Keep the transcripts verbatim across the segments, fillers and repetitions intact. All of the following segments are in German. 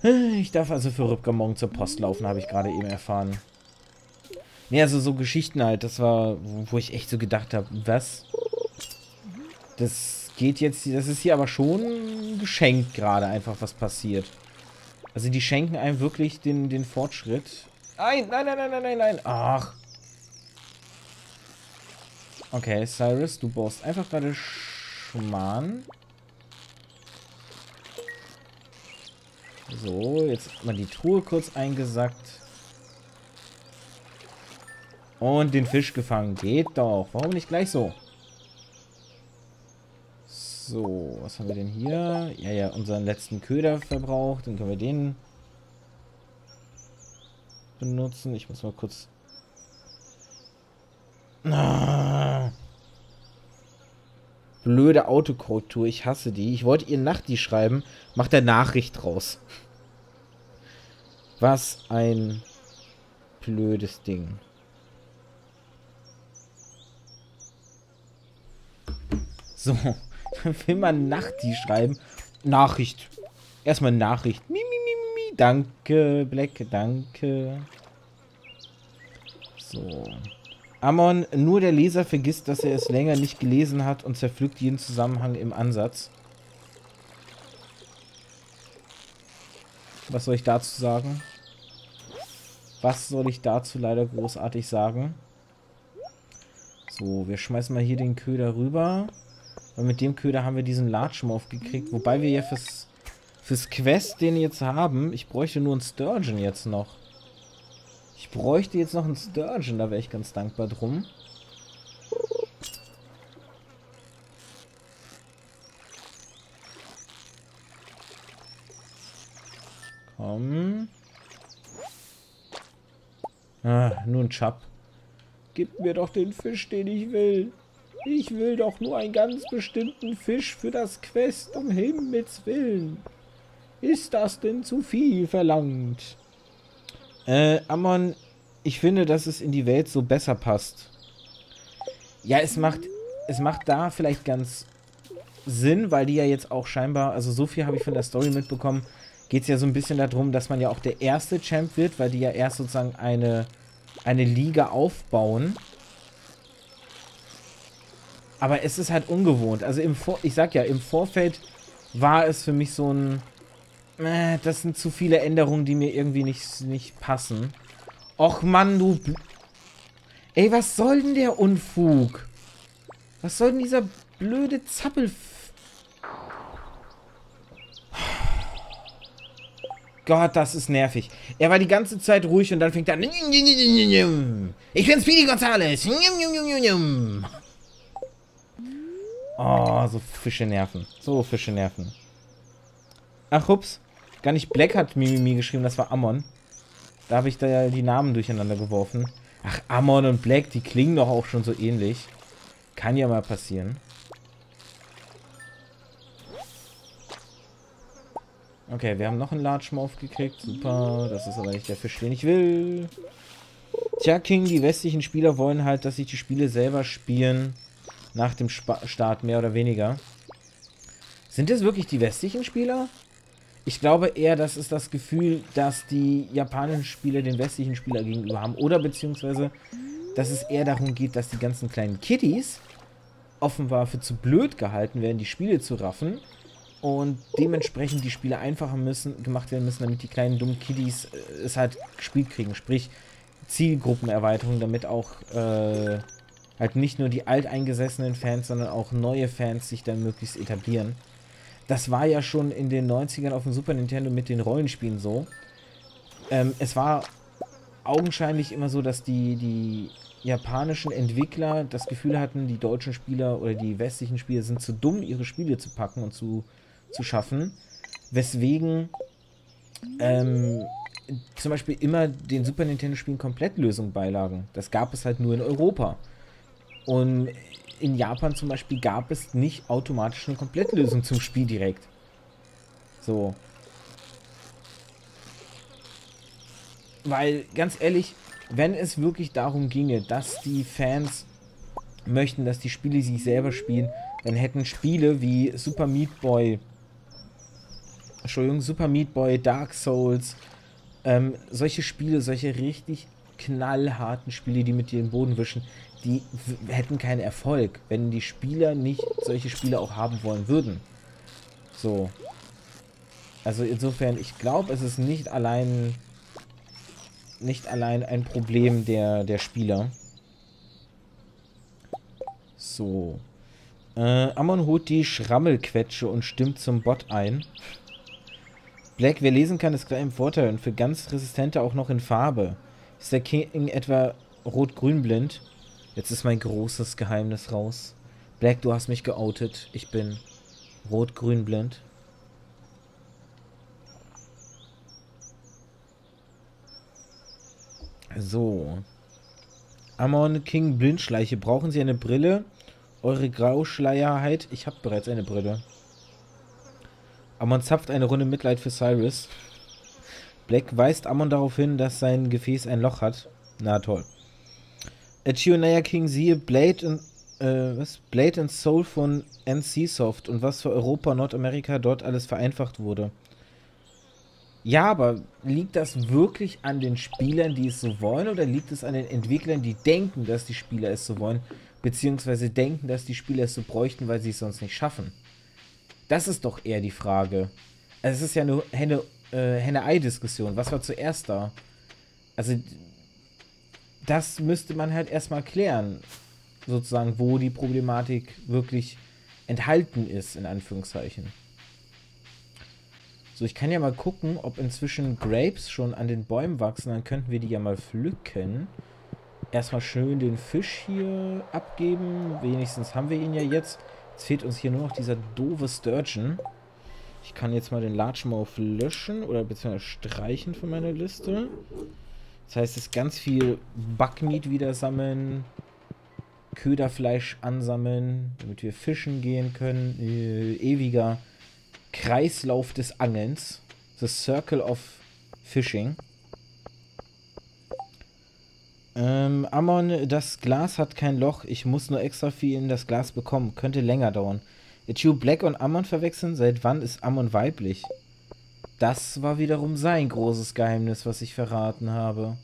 Ich darf also für Rübger morgen zur Post laufen, habe ich gerade eben erfahren. Nee, also so Geschichten halt, das war, wo ich echt so gedacht habe, was? Das geht jetzt, das ist hier aber schon geschenkt gerade einfach, was passiert. Also die schenken einem wirklich den, den Fortschritt. Nein, nein, nein, nein, nein, nein, nein. Ach. Okay, Cyrus, du baust einfach gerade Schmarrn. So, jetzt mal die Truhe kurz eingesackt. Und den Fisch gefangen. Geht doch. Warum nicht gleich so? So, was haben wir denn hier? Ja, ja, unseren letzten Köder verbraucht. Dann können wir den benutzen. Ich muss mal kurz... Ah. Blöde Autokorrektur. Ich hasse die. Ich wollte ihr Nachti schreiben. Macht der Nachricht raus. Was ein blödes Ding. So, will man Nachti schreiben. Nachricht. Erstmal Nachricht. Mi, mi, mi, mi. Danke, Black, danke. So. Amon, nur der Leser vergisst, dass er es länger nicht gelesen hat und zerpflückt jeden Zusammenhang im Ansatz. Was soll ich dazu sagen? Was soll ich dazu leider großartig sagen? So, wir schmeißen mal hier den Köder rüber. Und mit dem Köder haben wir diesen Largemouth gekriegt. Wobei wir ja fürs, fürs Quest den jetzt haben. Ich bräuchte nur einen Sturgeon jetzt noch. Ich bräuchte jetzt noch einen Sturgeon. Da wäre ich ganz dankbar drum. Komm. Ah, nur ein Chub. Gib mir doch den Fisch, den ich will. Ich will doch nur einen ganz bestimmten Fisch für das Quest, um Himmels Willen. Ist das denn zu viel verlangt? Äh, Amon, ich finde, dass es in die Welt so besser passt. Ja, es macht, es macht da vielleicht ganz Sinn, weil die ja jetzt auch scheinbar, also so viel habe ich von der Story mitbekommen, geht es ja so ein bisschen darum, dass man ja auch der erste Champ wird, weil die ja erst sozusagen eine, eine Liga aufbauen. Aber es ist halt ungewohnt. Also im Vor ich sag ja, im Vorfeld war es für mich so ein... Äh, das sind zu viele Änderungen, die mir irgendwie nicht, nicht passen. Och Mann, du... Bl Ey, was soll denn der Unfug? Was soll denn dieser blöde Zappel... Gott, das ist nervig. Er war die ganze Zeit ruhig und dann fängt er an... Ich bin Speedy Gonzales. Oh, so Fische nerven. So Fische nerven. Ach, ups. Gar nicht Black hat Mimimi geschrieben, das war Amon. Da habe ich da ja die Namen durcheinander geworfen. Ach, Amon und Black, die klingen doch auch schon so ähnlich. Kann ja mal passieren. Okay, wir haben noch einen Largemouth gekriegt. Super, das ist aber nicht der Fisch, den ich will. Tja, King, die westlichen Spieler wollen halt, dass sich die Spiele selber spielen. Nach dem Sp Start, mehr oder weniger. Sind das wirklich die westlichen Spieler? Ich glaube eher, das ist das Gefühl, dass die japanischen Spieler den westlichen Spieler gegenüber haben. Oder beziehungsweise, dass es eher darum geht, dass die ganzen kleinen Kiddies offenbar für zu blöd gehalten werden, die Spiele zu raffen. Und dementsprechend die Spiele einfacher müssen, gemacht werden müssen, damit die kleinen dummen Kiddies äh, es halt gespielt kriegen. Sprich, Zielgruppenerweiterung, damit auch... Äh, halt nicht nur die alteingesessenen Fans, sondern auch neue Fans sich dann möglichst etablieren. Das war ja schon in den neunzigern auf dem Super Nintendo mit den Rollenspielen so. Ähm, es war augenscheinlich immer so, dass die, die japanischen Entwickler das Gefühl hatten, die deutschen Spieler oder die westlichen Spieler sind zu dumm, ihre Spiele zu packen und zu, zu schaffen. Weswegen ähm, zum Beispiel immer den Super Nintendo-Spielen Komplettlösungen beilagen. Das gab es halt nur in Europa. Und in Japan zum Beispiel gab es nicht automatisch eine Komplettlösung zum Spiel direkt. So. Weil, ganz ehrlich, wenn es wirklich darum ginge, dass die Fans möchten, dass die Spiele sich selber spielen, dann hätten Spiele wie Super Meat Boy Entschuldigung, Super Meat Boy, Dark Souls, ähm, solche Spiele, solche richtig knallharten Spiele, die mit dir den Boden wischen, die hätten keinen Erfolg, wenn die Spieler nicht solche Spiele auch haben wollen würden. So. Also insofern, ich glaube, es ist nicht allein nicht allein ein Problem der, der Spieler. So. Äh, Amon holt die Schrammelquetsche und stimmt zum Bot ein. Black, wer lesen kann, ist klar im Vorteil und für ganz Resistente auch noch in Farbe. Ist der King etwa rot-grün blind? Jetzt ist mein großes Geheimnis raus. Black, du hast mich geoutet. Ich bin rot-grün blind. So. Amon, King, Blindschleiche. Brauchen Sie eine Brille? Eure Grauschleierheit? Ich habe bereits eine Brille. Amon zapft eine Runde Mitleid für Cyrus. Black weist Amon darauf hin, dass sein Gefäß ein Loch hat. Na toll. Chionaya King, siehe Blade und äh, was? Blade and Soul von N C Soft und was für Europa und Nordamerika dort alles vereinfacht wurde. Ja, aber liegt das wirklich an den Spielern, die es so wollen, oder liegt es an den Entwicklern, die denken, dass die Spieler es so wollen, beziehungsweise denken, dass die Spieler es so bräuchten, weil sie es sonst nicht schaffen? Das ist doch eher die Frage. Also es ist ja eine Henne, äh, Henne-Ei-Diskussion. Was war zuerst da? Also das müsste man halt erstmal klären, sozusagen, wo die Problematik wirklich enthalten ist, in Anführungszeichen. So, ich kann ja mal gucken, ob inzwischen Grapes schon an den Bäumen wachsen. Dann könnten wir die ja mal pflücken. Erstmal schön den Fisch hier abgeben. Wenigstens haben wir ihn ja jetzt. Jetzt fehlt uns hier nur noch dieser doofe Sturgeon. Ich kann jetzt mal den Largemouth löschen oder beziehungsweise streichen von meiner Liste. Das heißt, es ist ganz viel Buckmeat wieder sammeln. Köderfleisch ansammeln, damit wir fischen gehen können. Äh, ewiger Kreislauf des Angelns. The Circle of Fishing. Ähm, Amon, das Glas hat kein Loch. Ich muss nur extra viel in das Glas bekommen. Könnte länger dauern. Echu Black und Amon verwechseln? Seit wann ist Amon weiblich? Das war wiederum sein großes Geheimnis, was ich verraten habe.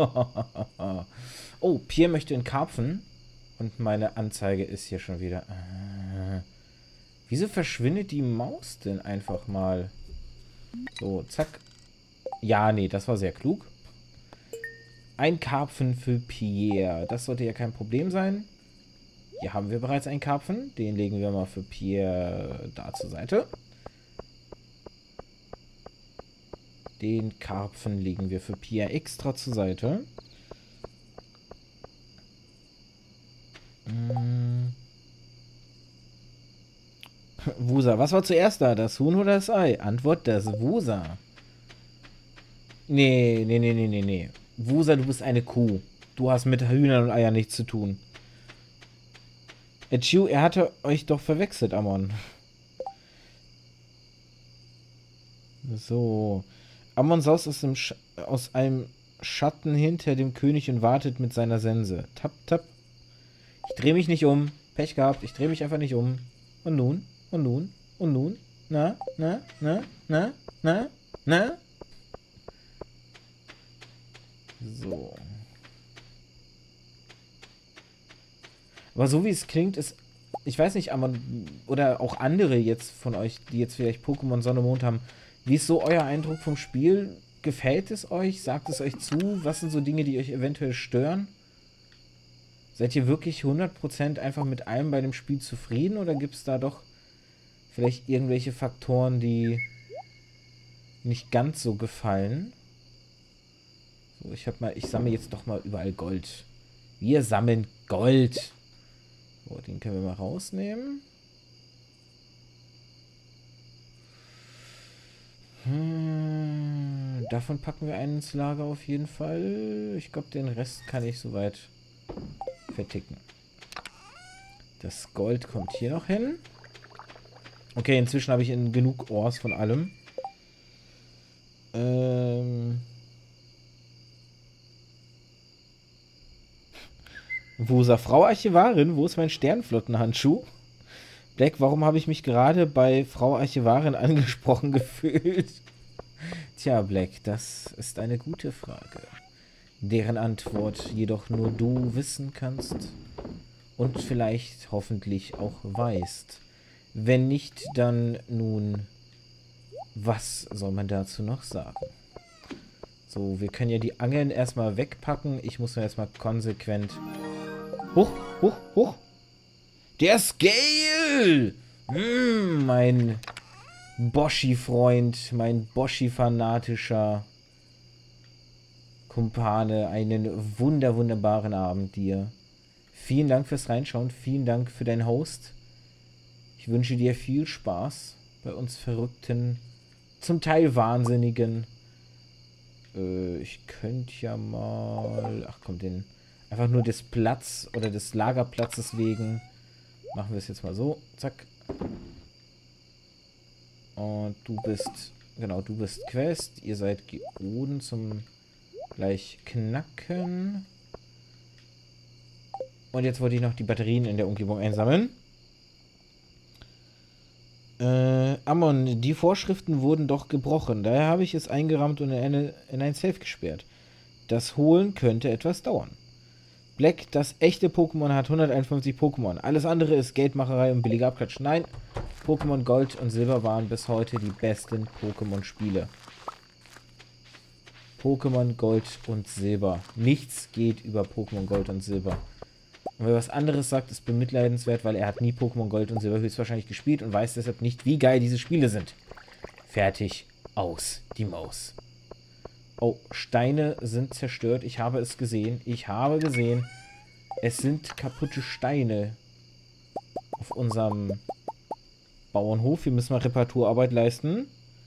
Oh, Pierre möchte einen Karpfen. Und meine Anzeige ist hier schon wieder... Äh, wieso verschwindet die Maus denn einfach mal? So, zack. Ja, nee, das war sehr klug. Ein Karpfen für Pierre. Das sollte ja kein Problem sein. Hier haben wir bereits einen Karpfen. Den legen wir mal für Pierre da zur Seite. Den Karpfen legen wir für Pierre extra zur Seite. Hm. Wusa, was war zuerst da? Das Huhn oder das Ei? Antwort, das Wusa. Nee, nee, nee, nee, nee, nee. Wusa, du bist eine Kuh. Du hast mit Hühnern und Eiern nichts zu tun. Echu, er hatte euch doch verwechselt, Amon. So. Amon saust aus, dem Sch aus einem Schatten hinter dem König und wartet mit seiner Sense. Tap, tap. Ich drehe mich nicht um. Pech gehabt. Ich drehe mich einfach nicht um. Und nun? Und nun? Und nun? Na? Na? Na? Na? Na? Na? So. Aber so wie es klingt, ist... Ich weiß nicht, aber... Oder auch andere jetzt von euch, die jetzt vielleicht Pokémon Sonne Mond haben. Wie ist so euer Eindruck vom Spiel? Gefällt es euch? Sagt es euch zu? Was sind so Dinge, die euch eventuell stören? Seid ihr wirklich hundert Prozent einfach mit allem bei dem Spiel zufrieden? Oder gibt es da doch vielleicht irgendwelche Faktoren, die nicht ganz so gefallen? So, ich hab mal, ich sammle jetzt doch mal überall Gold. Wir sammeln Gold. So, den können wir mal rausnehmen. Hm, davon packen wir einen ins Lager auf jeden Fall. Ich glaube, den Rest kann ich soweit verticken. Das Gold kommt hier noch hin. Okay, inzwischen habe ich in genug Ors von allem. Ähm... Wusa, Frau Archivarin, wo ist mein Sternflottenhandschuh? Black, warum habe ich mich gerade bei Frau Archivarin angesprochen gefühlt? Tja, Black, das ist eine gute Frage, deren Antwort jedoch nur du wissen kannst und vielleicht hoffentlich auch weißt. Wenn nicht, dann nun, was soll man dazu noch sagen? So, wir können ja die Angeln erstmal wegpacken. Ich muss mir erstmal konsequent... Hoch, hoch, hoch! Der Scale! Mm, mein Boschi-Freund, mein Boschi-fanatischer Kumpane. Einen wunder, wunderbaren Abend dir. Vielen Dank fürs Reinschauen. Vielen Dank für deinen Host. Ich wünsche dir viel Spaß bei uns verrückten, zum Teil wahnsinnigen. Äh, ich könnte ja mal... Ach komm, den... Einfach nur des Platz oder des Lagerplatzes wegen. Machen wir es jetzt mal so. Zack. Und du bist... Genau, du bist Quest. Ihr seid Geoden zum gleich knacken. Und jetzt wollte ich noch die Batterien in der Umgebung einsammeln. Äh, Ammon, die Vorschriften wurden doch gebrochen. Daher habe ich es eingerahmt und in, eine, in ein Safe gesperrt. Das Holen könnte etwas dauern. Black, das echte Pokémon hat hunderteinundfünfzig Pokémon. Alles andere ist Geldmacherei und billiger Abklatsch. Nein, Pokémon Gold und Silber waren bis heute die besten Pokémon-Spiele. Pokémon Gold und Silber. Nichts geht über Pokémon Gold und Silber. Und wer was anderes sagt, ist bemitleidenswert, weil er hat nie Pokémon Gold und Silber höchstwahrscheinlich gespielt und weiß deshalb nicht, wie geil diese Spiele sind. Fertig. Aus. Die Maus. Oh, Steine sind zerstört. Ich habe es gesehen. Ich habe gesehen. Es sind kaputte Steine auf unserem Bauernhof. Wir müssen mal Reparaturarbeit leisten.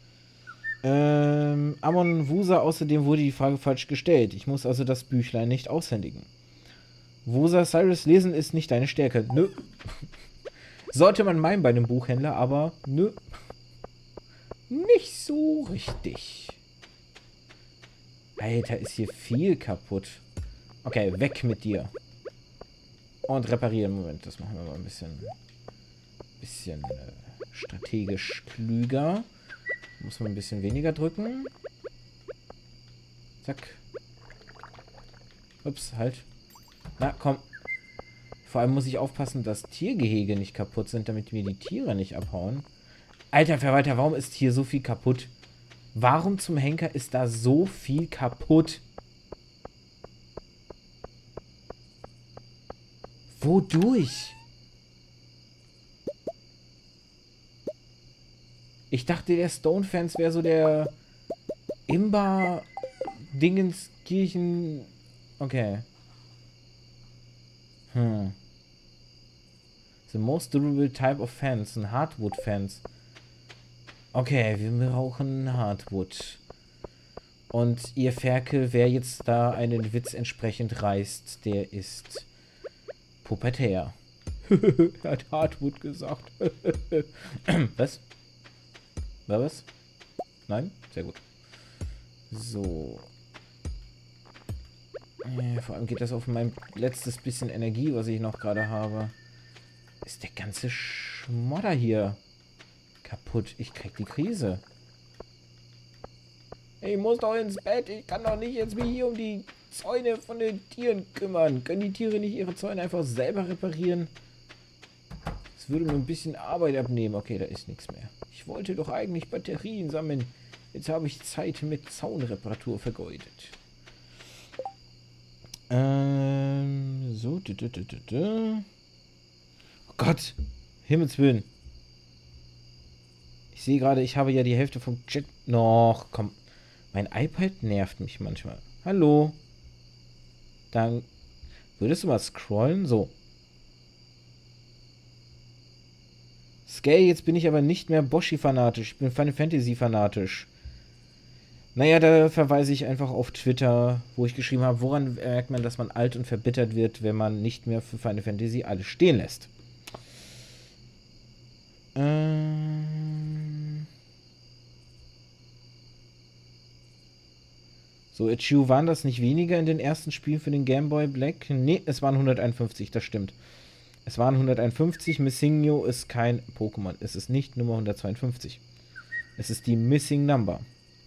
Ähm, Ammon Wusa, außerdem wurde die Frage falsch gestellt. Ich muss also das Büchlein nicht aushändigen. Wusa, Cyrus, lesen ist nicht deine Stärke. Nö. Sollte man meinen bei einem Buchhändler, aber nö. Nicht so richtig. Alter, ist hier viel kaputt. Okay, weg mit dir. Und reparieren. Moment, das machen wir mal ein bisschen, bisschen äh, strategisch klüger. Muss man ein bisschen weniger drücken. Zack. Ups, halt. Na, komm. Vor allem muss ich aufpassen, dass Tiergehege nicht kaputt sind, damit mir die Tiere nicht abhauen. Alter Verwalter, warum ist hier so viel kaputt? Warum zum Henker ist da so viel kaputt? Wodurch? Ich dachte, der Stone-Fans wäre so der Imba-Dingenskirchen... Okay. Hm. The most durable type of fence. Ein Hardwood-Fence. Okay, wir brauchen Hardwood. Und ihr Ferkel, wer jetzt da einen Witz entsprechend reißt, der ist pubertär. Er hat Hardwood gesagt. Was? War was? Nein? Sehr gut. So. Äh, vor allem geht das auf mein letztes bisschen Energie, was ich noch gerade habe. Ist der ganze Schmodder hier kaputt. Ich krieg die Krise. Ich muss doch ins Bett. Ich kann doch nicht jetzt mich hier um die Zäune von den Tieren kümmern. Können die Tiere nicht ihre Zäune einfach selber reparieren? Das würde mir ein bisschen Arbeit abnehmen. Okay, da ist nichts mehr. Ich wollte doch eigentlich Batterien sammeln. Jetzt habe ich Zeit mit Zaunreparatur vergeudet. Ähm, so. Du, du, du, du, du. Oh Gott. Himmels Willen. Ich sehe gerade, ich habe ja die Hälfte vom Chat. Noch, komm. Mein iPad nervt mich manchmal. Hallo. Dann würdest du mal scrollen? So. Scale, jetzt bin ich aber nicht mehr Boschi-fanatisch. Ich bin Final Fantasy-fanatisch. Naja, da verweise ich einfach auf Twitter, wo ich geschrieben habe, woran merkt man, dass man alt und verbittert wird, wenn man nicht mehr für Final Fantasy alles stehen lässt. Ähm so, Echu, waren das nicht weniger in den ersten Spielen für den Game Boy Black? Nee, es waren hunderteinundfünfzig, das stimmt. Es waren hunderteinundfünfzig. Missinglio ist kein Pokémon. Es ist nicht Nummer hundertzweiundfünfzig. Es ist die Missing Number.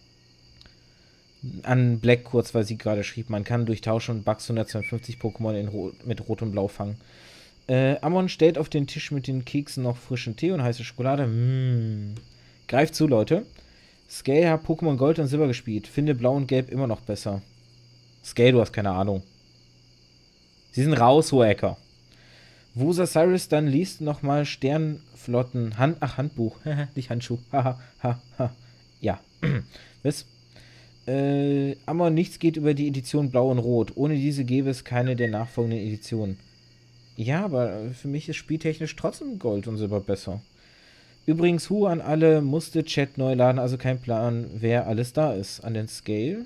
An Black kurz, weil sie gerade schrieb, man kann durch Tausch und Bugs hundertzweiundfünfzig Pokémon in Ro mit Rot und Blau fangen. Äh, Amon stellt auf den Tisch mit den Keksen noch frischen Tee und heiße Schokolade. Mmh. Greift zu, Leute. Scale hat Pokémon Gold und Silber gespielt. Finde Blau und Gelb immer noch besser. Scale, du hast keine Ahnung. Sie sind raus, hoher Hacker. Wusa Cyrus dann liest nochmal Sternflotten. Hand, ach, Handbuch. Nicht Handschuh. Haha, ha, ha. Ja. Was? Äh, aber nichts geht über die Edition Blau und Rot. Ohne diese gäbe es keine der nachfolgenden Editionen. Ja, aber für mich ist spieltechnisch trotzdem Gold und Silber besser. Übrigens, Hu an alle, musste Chat neu laden, also kein Plan, wer alles da ist. An den Scale.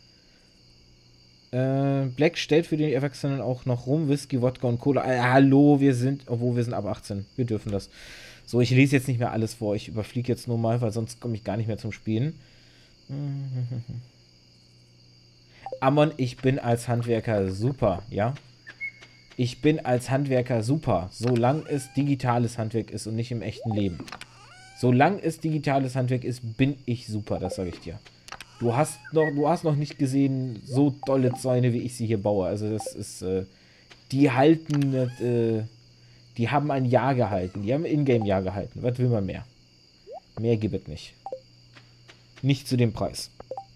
Äh, Black stellt für die Erwachsenen auch noch rum, Whisky, Wodka und Cola. Äh, hallo, wir sind, obwohl wir sind ab achtzehn. Wir dürfen das. So, ich lese jetzt nicht mehr alles vor. Ich überfliege jetzt nur mal, weil sonst komme ich gar nicht mehr zum Spielen. Amon, ich bin als Handwerker super, ja? Ich bin als Handwerker super, solange es digitales Handwerk ist und nicht im echten Leben. Solange es digitales Handwerk ist, bin ich super, das sage ich dir. Du hast noch, du hast noch nicht gesehen, so dolle Zäune, wie ich sie hier baue. Also das ist, äh, die halten, äh, die haben ein Jahr gehalten. Die haben ein Ingame-Jahr gehalten. Was will man mehr? Mehr gibt es nicht. Nicht zu dem Preis.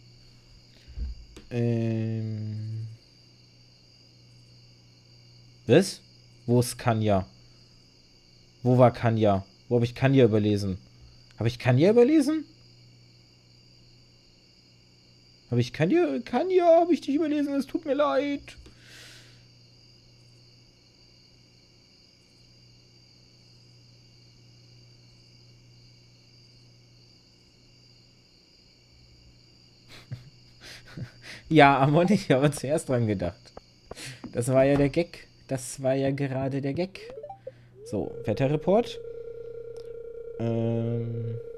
Ähm. Was? Wo ist Kanya? Wo war Kanya? Wo habe ich Kanya überlesen? Habe ich Kanya überlesen? Habe ich Kanya? Kanya, habe ich dich überlesen? Es tut mir leid. Ja, Amon, ich habe zuerst dran gedacht. Das war ja der Gag. Das war ja gerade der Gag. So, Wetterreport. Ähm...